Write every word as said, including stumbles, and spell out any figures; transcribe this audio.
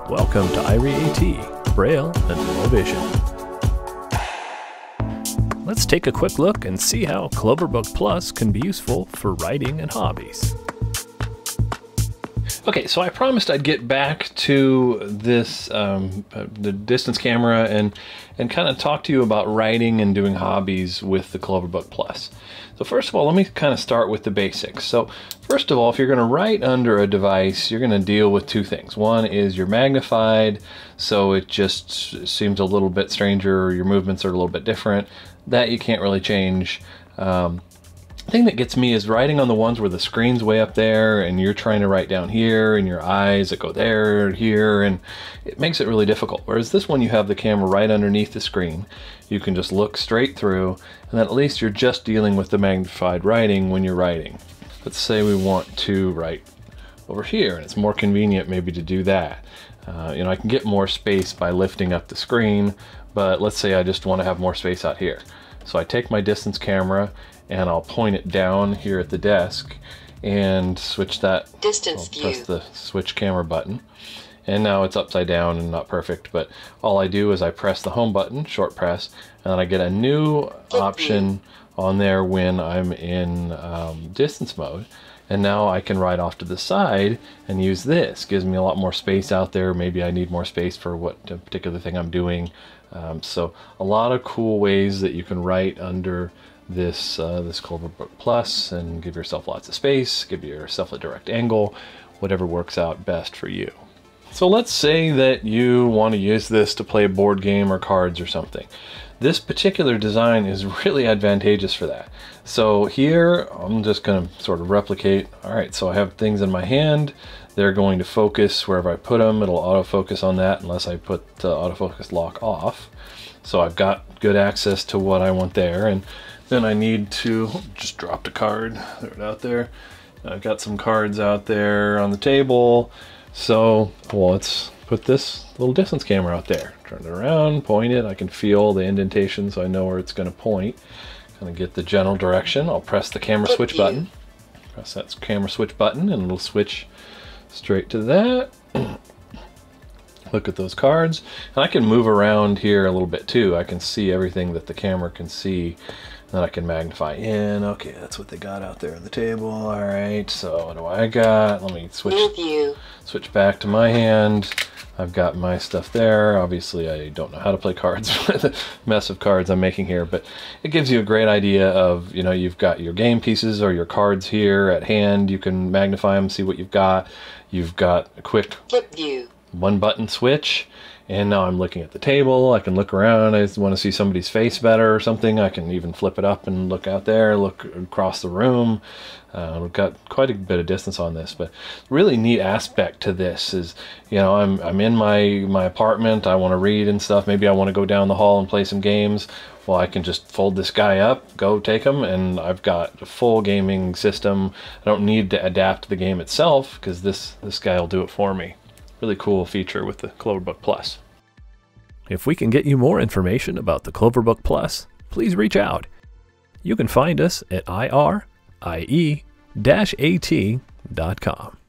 Welcome to Irie AT, Braille and Low Vision. Let's take a quick look and see how Cloverbook Plus can be useful for writing and hobbies. Okay, so I promised I'd get back to this, um, the distance camera, and and kind of talk to you about writing and doing hobbies with the Cloverbook Plus. So first of all, let me kind of start with the basics. So first of all, if you're going to write under a device, you're going to deal with two things. One is you're magnified, so it just seems a little bit stranger, or your movements are a little bit different. That you can't really change. Um, The thing that gets me is writing on the ones where the screen's way up there and you're trying to write down here and your eyes that go there, here, and it makes it really difficult. Whereas this one, you have the camera right underneath the screen. You can just look straight through, and then at least you're just dealing with the magnified writing when you're writing. Let's say we want to write over here, and it's more convenient maybe to do that. Uh, you know, I can get more space by lifting up the screen, but let's say I just want to have more space out here. So I take my distance camera and I'll point it down here at the desk and switch that. Distance I'll press view. the switch camera button. And now it's upside down and not perfect, but all I do is I press the home button, short press, and then I get a new Flip option view. on there when I'm in um, distance mode. And now I can write off to the side and use this. Gives me a lot more space out there. Maybe I need more space for what particular thing I'm doing. Um, so a lot of cool ways that you can write under this uh, this Cloverbook Plus and give yourself lots of space, give yourself a direct angle, whatever works out best for you. So let's say that you want to use this to play a board game or cards or something. This particular design is really advantageous for that. So here, I'm just going to sort of replicate. All right, so I have things in my hand. They're going to focus wherever I put them. It'll autofocus on that unless I put the autofocus lock off. So I've got good access to what I want there. And then I need to just drop the card, throw it out there. I've got some cards out there on the table. So, well, let's put this little distance camera out there. Turn it around, point it. I can feel the indentation so I know where it's going to point. Kind of get the general direction. I'll press the camera Flip switch view. button. Press that camera switch button and it'll switch straight to that. Look at those cards. And I can move around here a little bit too. I can see everything that the camera can see. Then I can magnify in. Okay, that's what they got out there on the table. All right, so what do I got? Let me switch New view. switch back to my hand. I've got my stuff there. Obviously, I don't know how to play cards with the mess of cards I'm making here, but it gives you a great idea of, you know, you've got your game pieces or your cards here at hand. You can magnify them, see what you've got. You've got a quick Flip view. one button switch, and now I'm looking at the table. I can look around. I want to see somebody's face better or something. I can even flip it up and look out there, look across the room. Uh, we've got quite a bit of distance on this, but really neat aspect to this is, you know, I'm, I'm in my, my apartment. I want to read and stuff. Maybe I want to go down the hall and play some games. Well, I can just fold this guy up, go take him, and I've got a full gaming system. I don't need to adapt the game itself because this, this guy will do it for me. Really cool feature with the Cloverbook Plus. If we can get you more information about the Cloverbook Plus, please reach out. You can find us at I R I E A T dot com.